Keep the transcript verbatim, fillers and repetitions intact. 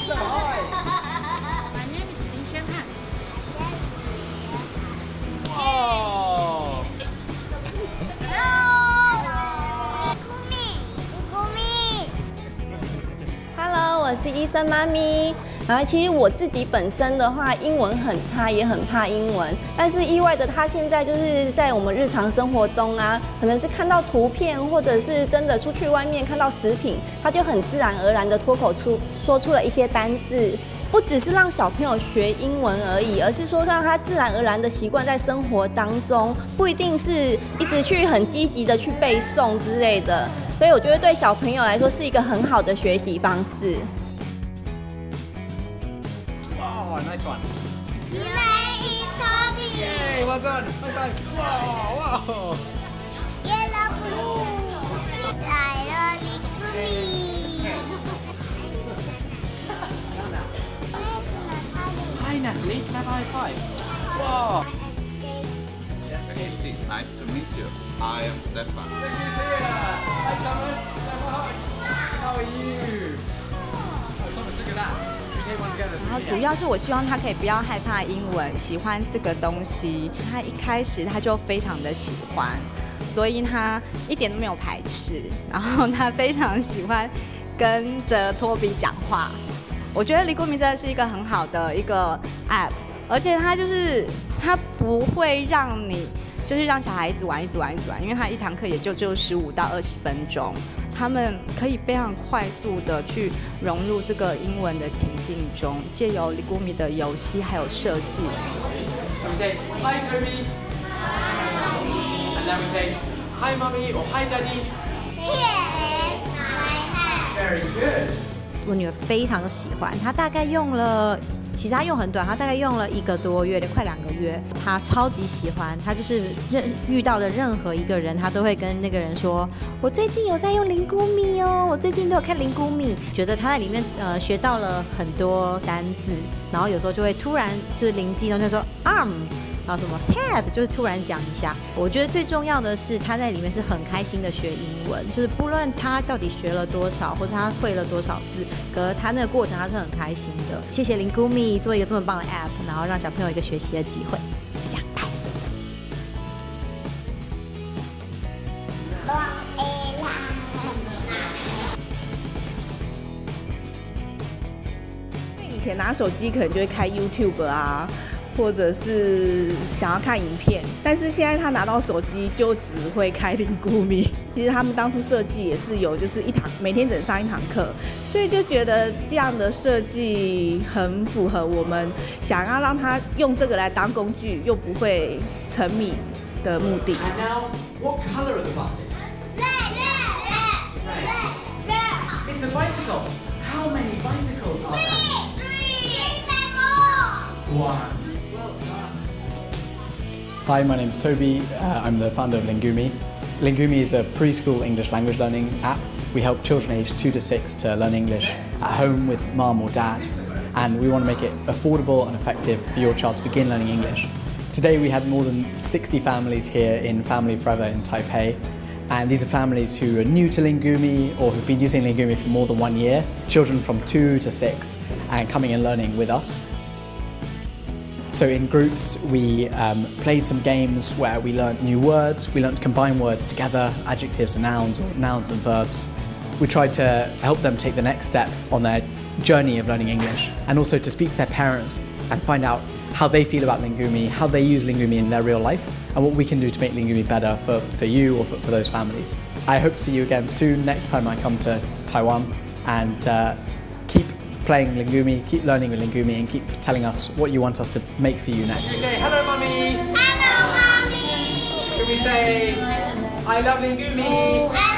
My name is Li Xuanhan. Oh. Hello， 我是医生妈咪。然后其实我自己本身的话，英文很差，也很怕英文。但是意外的，他现在就是在我们日常生活中啊，可能是看到图片，或者是真的出去外面看到食品，他就很自然而然的脱口出说出了一些单字。不只是让小朋友学英文而已，而是说让他自然而然的习惯在生活当中，不一定是一直去很积极的去背诵之类的。所以我觉得对小朋友来说是一个很好的学习方式。 Oh, nice one. Yay, Toby! Yay, well done. High five. Wow, wow. Yellow blue. I love Lingumi. Hi, Natalie. Can I have a high five? Wow. Yes, nice to meet you. I am Stefan. Hi, Thomas. How are you? Oh, Thomas, look at that. Should we take one together? 然后主要是我希望他可以不要害怕英文，喜欢这个东西。他一开始他就非常的喜欢，所以他一点都没有排斥。然后他非常喜欢跟着托比讲话。我觉得 Lingumi 真的是一个很好的一个 app， 而且它就是它不会让你就是让小孩子玩一直玩一直玩，因为它一堂课也就只有十五到二十分钟，他们可以非常快速的去融入这个英文的情境中，借由 Lingumi 的游戏还有设计。 We say hi, Toby. And then we say hi, Mummy, or hi, Daddy. Here's my hat. Very good. 我女儿非常的喜欢，她大概用了，其实她用很短，她大概用了一个多月，快两个月，她超级喜欢，她就是任遇到的任何一个人，她都会跟那个人说，我最近有在用Lingumi哦，我最近都有看Lingumi，觉得她在里面呃学到了很多单字，然后有时候就会突然就是灵机，然后就说 arm。然后什么 head 就是突然讲一下，我觉得最重要的是他在里面是很开心的学英文，就是不论他到底学了多少，或者他会了多少字，可是他那个过程他是很开心的。谢谢Lingumi做一个这么棒的 app， 然后让小朋友有一个学习的机会。就这样，拜。 以前拿手机可能就会开 YouTube 啊。或者是想要看影片，但是现在他拿到手机就只会开Lingumi。其实他们当初设计也是有，就是一堂每天只能上一堂课，所以就觉得这样的设计很符合我们想要让他用这个来当工具，又不会沉迷的目的。 And now, what colour are the buses? Red, red, red, red. It's a bicycle. How many bicycles are there? Three, three, three, more. One. Hi, my name's Toby. Uh, I'm the founder of Lingumi. Lingumi is a preschool English language learning app. We help children aged two to six to learn English at home with mum or dad, and we want to make it affordable and effective for your child to begin learning English. Today we had more than sixty families here in Family Forever in Taipei, and these are families who are new to Lingumi or who've been using Lingumi for more than one year, children from two to six, and coming and learning with us. So in groups, we um, played some games where we learnt new words, we learnt to combine words together, adjectives and nouns, or nouns and verbs. We tried to help them take the next step on their journey of learning English, and also to speak to their parents and find out how they feel about Lingumi, how they use Lingumi in their real life, and what we can do to make Lingumi better for, for you or for, for those families. I hope to see you again soon, next time I come to Taiwan, and uh, keep playing Lingumi, keep learning with Lingumi, and keep telling us what you want us to make for you next. Say hello, Mummy. Hello, Mommy. Can we say I love Lingumi? I